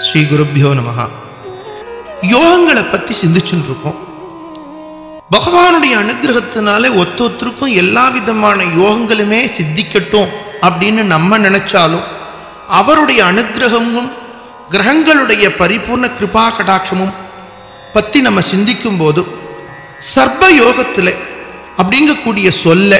ஸ்ரீ குருப்யோ நமஹ. யோகங்களை பற்றி சிந்திச்சுட்டு இருக்கோம். பகவானுடைய அனுகிரகத்தினால ஒத்தொத்தருக்கும் எல்லா விதமான யோகங்களுமே சித்திக்கட்டும் அப்படின்னு நம்ம நினைச்சாலும் அவருடைய அனுகிரகமும் கிரகங்களுடைய பரிபூர்ண கிருபா கடாட்சமும் பற்றி நம்ம சிந்திக்கும் போது சர்ப யோகத்தில் அப்படிங்கக்கூடிய சொல்ல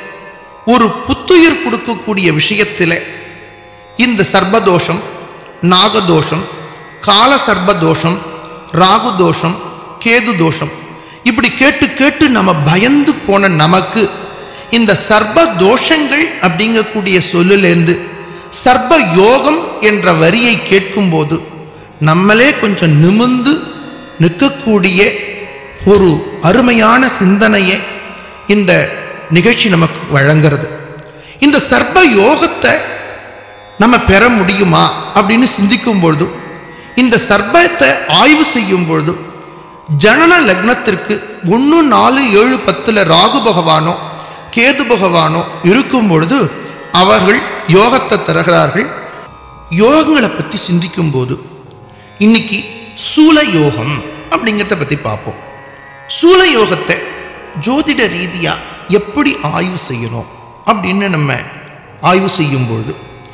ஒரு புத்துயிர் கொடுக்கக்கூடிய விஷயத்தில் இந்த சர்பதோஷம், நாகதோஷம், கால சர்பதோஷம், ராகு தோஷம், கேது தோஷம் இப்படி கேட்டு கேட்டு நம்ம பயந்து போன நமக்கு இந்த சர்ப தோஷங்கள் அப்படிங்கக்கூடிய சொல்லிலேருந்து சர்ப யோகம் என்ற வரியை கேட்கும்போது நம்மளே கொஞ்சம் நிமிர்ந்து நிற்கக்கூடிய ஒரு அருமையான சிந்தனையை இந்த நிகழ்ச்சி நமக்கு வழங்கிறது. இந்த சர்ப யோகத்தை நம்ம பெற முடியுமா அப்படின்னு சிந்திக்கும் பொழுது, இந்த சர்பத்தை ஆய்வு செய்யும் பொழுது ஜனன லக்னத்திற்கு 1, 4, 7, 10 ராகு பகவானோ கேது பகவானோ இருக்கும் பொழுது அவர்கள் யோகத்தை தருகிறார்கள். யோகங்களை பற்றி சிந்திக்கும் போது இன்னைக்கு சூல யோகம் அப்படிங்கிறத பற்றி பார்ப்போம். சூல யோகத்தை ஜோதிட ரீதியாக எப்படி ஆய்வு செய்யணும் அப்படின்னு நம்ம ஆய்வு செய்யும் பொழுது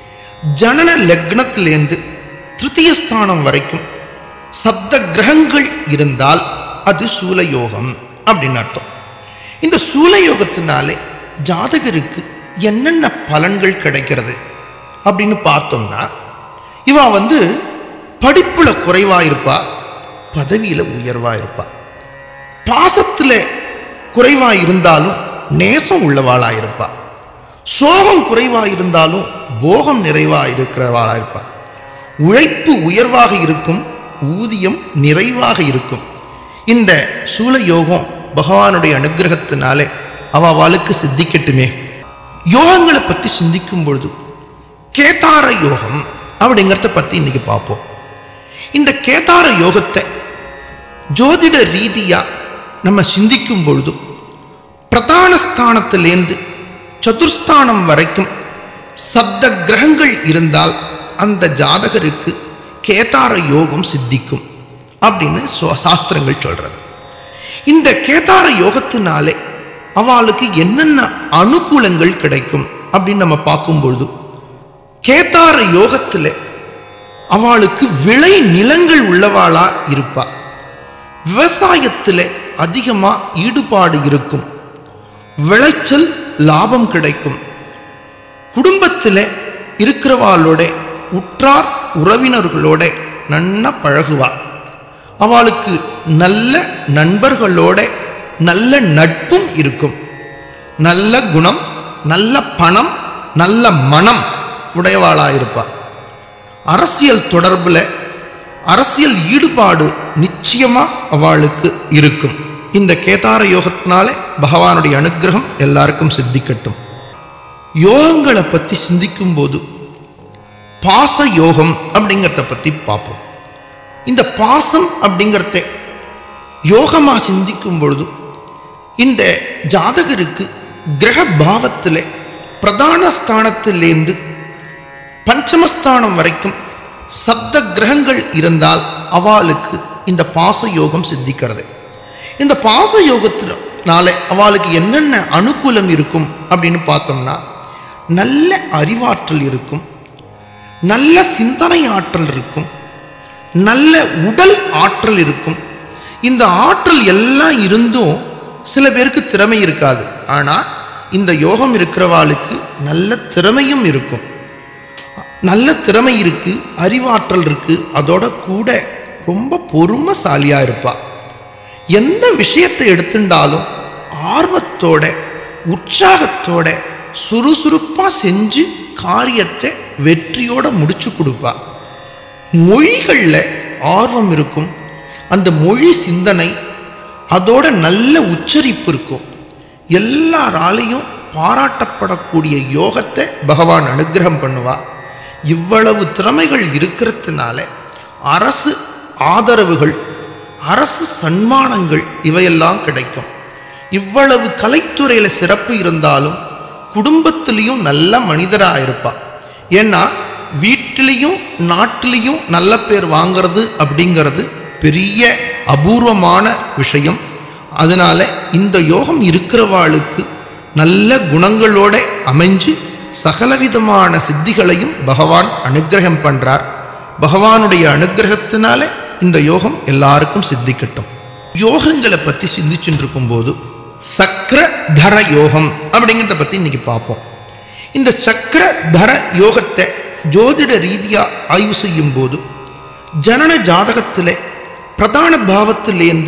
ஜனன லக்னத்திலேருந்து திருத்திய ஸ்தானம் வரைக்கும் சப்த கிரகங்கள் இருந்தால் அது சூலயோகம் அப்படின்னு அர்த்தம். இந்த சூலயோகத்தினாலே ஜாதகருக்கு என்னென்ன பலன்கள் கிடைக்கிறது அப்படின்னு பார்த்தோம்னா, இவன் படிப்புல குறைவா இருப்பா, பதவியில உயர்வா இருப்பா, பாசத்தில் குறைவா இருந்தாலும் நேசம் உள்ளவாளா இருப்பா, சோகம் குறைவா இருந்தாலும் போகம் நிறைவா இருக்கிறவாளா இருப்பா, உழைப்பு உயர்வாக இருக்கும், ஊதியம் நிறைவாக இருக்கும். இந்த சூலயோகம் பகவானுடைய அனுகிரகத்தினாலே அவளுக்கு சித்திக்கட்டுமே. யோகங்களை பற்றி சிந்திக்கும் பொழுது கேதார யோகம் அப்படிங்கிறத பற்றி இன்னைக்கு பார்ப்போம். இந்த கேதார யோகத்தை ஜோதிட ரீதியாக நம்ம சிந்திக்கும் பொழுது பிரதான ஸ்தானத்திலேருந்து சதுர்ஸ்தானம் வரைக்கும் சப்த கிரகங்கள் இருந்தால் அந்த ஜாதகருக்கு கேதார யோகம் சித்திக்கும் அப்படின்னு சாஸ்திரங்கள் சொல்றது. இந்த கேதார யோகத்தினாலே அவளுக்கு என்னென்ன அனுகூலங்கள் கிடைக்கும் அப்படின்னு நம்ம பார்க்கும்பொழுது கேதார யோகத்தில் அவளுக்கு விளை நிலங்கள் உள்ளவாளா இருப்பா, விவசாயத்தில் அதிகமாக ஈடுபாடு இருக்கும், விளைச்சல் லாபம் கிடைக்கும், குடும்பத்தில் இருக்கிறவாளோட உற்றார் உறவினர்களோட நன்னா பழகுவா, அவளுக்கு நல்ல நண்பர்களோட நல்ல நட்பும் இருக்கும், நல்ல குணம், நல்ல பணம், நல்ல மனம் உடையவாளா இருப்பா, அரசியல் தொடர்பில் அரசியல் ஈடுபாடு நிச்சயமா அவளுக்கு இருக்கும். இந்த கேதார யோகத்தினாலே பகவானுடைய அனுகிரகம் எல்லாருக்கும் சித்திக்கட்டும். யோகங்களை பற்றி சிந்திக்கும் போது பாச யோகம் அப்படிங்கிறத பற்றி பார்ப்போம். இந்த பாசம் அப்படிங்கிறத யோகமாக சிந்திக்கும் பொழுது இந்த ஜாதகருக்கு கிரக பாவத்தில் பிரதான ஸ்தானத்திலேருந்து பஞ்சமஸ்தானம் வரைக்கும் சப்த கிரகங்கள் இருந்தால் அவளுக்கு இந்த பாச யோகம் சித்திக்கிறது. இந்த பாச யோகத்தினால அவளுக்கு என்னென்ன அனுகூலம் இருக்கும் அப்படின்னு பார்த்தோம்னா, நல்ல அறிவாற்றல் இருக்கும், நல்ல சிந்தனை ஆற்றல் இருக்கும், நல்ல உடல் ஆற்றல் இருக்கும். இந்த ஆற்றல் எல்லாம் இருந்தும் சில பேருக்கு திறமை இருக்காது. ஆனால் இந்த யோகம் இருக்கிறவாளுக்கு நல்ல திறமையும் இருக்கும். நல்ல திறமை இருக்கு, அறிவாற்றல் இருக்கு, அதோட கூட ரொம்ப பொறுமைசாலியா இருப்பா. எந்த விஷயத்தை எடுத்துட்டாலும் ஆர்வத்தோட உற்சாகத்தோட சுறுசுறுப்பா செஞ்சு காரியத்தை வெற்றியோட முடிச்சு கொடுப்பா. மொழிகளில் ஆர்வம் இருக்கும், அந்த மொழி சிந்தனை அதோட நல்ல உச்சரிப்பு இருக்கும். எல்லாராலையும் பாராட்டப்படக்கூடிய யோகத்தை பகவான் அனுகிரகம் பண்ணுவா. இவ்வளவு திறமைகள் இருக்கிறதுனால அரசு ஆதரவுகள், அரசு சன்மானங்கள் இவையெல்லாம் கிடைக்கும். இவ்வளவு கலைத்துறையில் சிறப்பு இருந்தாலும் குடும்பத்திலையும் நல்ல மனிதராக இருப்பா. ஏன்னா வீட்டிலையும் நாட்டிலையும் நல்ல பேர் வாங்கிறது அப்படிங்கிறது பெரிய அபூர்வமான விஷயம். அதனால இந்த யோகம் இருக்கிறவாளுக்கு நல்ல குணங்களோட அமைஞ்சு சகலவிதமான சித்திகளையும் பகவான் அனுக்கிரகம் பண்றார். பகவானுடைய அனுக்கிரகத்தினால இந்த யோகம் எல்லாருக்கும் சித்திக்கட்டும். யோகங்களை பற்றி சிந்திச்சுட்டு இருக்கும்போது சக்கரதர யோகம் அப்படிங்கிறத பற்றி இன்னைக்கு பார்ப்போம். இந்த சக்கரதர யோகத்தை ஜோதிட ரீதியாக ஆய்வு செய்யும் போது ஜனன ஜாதகத்தில் பிரதான பாவத்திலேருந்து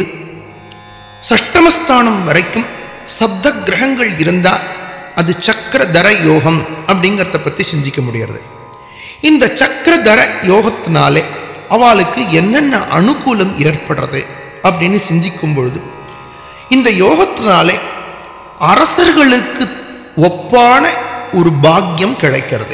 சஷ்டமஸ்தானம் வரைக்கும் சப்த கிரகங்கள் இருந்தால் அது சக்கரதர யோகம் அப்படிங்கிறத பற்றி சிந்திக்க முடியாது. இந்த சக்கரதர யோகத்தினாலே அவளுக்கு என்னென்ன அனுகூலம் ஏற்படுறது அப்படின்னு சிந்திக்கும் பொழுது இந்த யோகத்தினாலே அரசர்களுக்கு ஒப்பான ஒரு பாக்கியம் கிடைக்கிறது.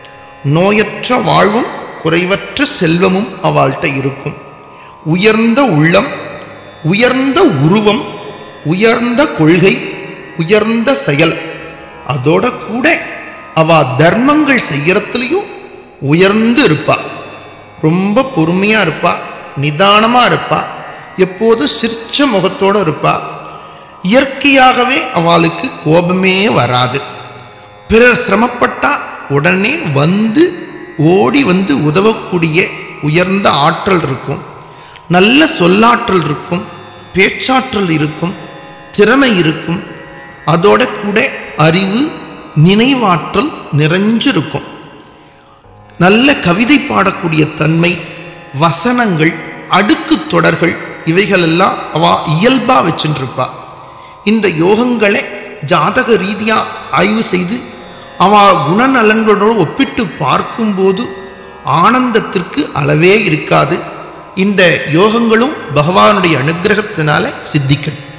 நோயற்ற வாழ்வும் குறைவற்ற செல்வமும் அவள்கிட்ட இருக்கும். உயர்ந்த உள்ளம், உயர்ந்த உருவம், உயர்ந்த கொள்கை, உயர்ந்த செயல், அதோட கூட அவ தர்மங்கள் செய்யறதுலையும் உயர்ந்து இருப்பா. ரொம்ப பொறுமையா இருப்பா, நிதானமா இருப்பா, எப்போது சிரிச்ச முகத்தோடு இருப்பா. இயற்கையாகவே அவளுக்கு கோபமே வராது. பிறர் சிரமப்பட்டா உடனே வந்து ஓடி வந்து உதவக்கூடிய உயர்ந்த ஆற்றல் இருக்கும். நல்ல சொல்லாற்றல் இருக்கும், பேச்சாற்றல் இருக்கும், திறமை இருக்கும். அதோட கூட அறிவு, நினைவாற்றல் நிறைஞ்சிருக்கும். நல்ல கவிதை பாடக்கூடிய தன்மை, வசனங்கள், அடுக்கு தொடர்கள் இவைகளெல்லாம் அவ இயல்பா வச்சுருப்பா. இந்த யோகங்களை ஜாதக ரீதியா ஆய்வு செய்து அவ குணநலன்களோடு ஒப்பிட்டு பார்க்கும்போது ஆனந்தத்திற்கு அளவே இருக்காது. இந்த யோகங்களும் பகவானுடைய அனுக்கிரகத்தினால சித்திக்கட்டும்.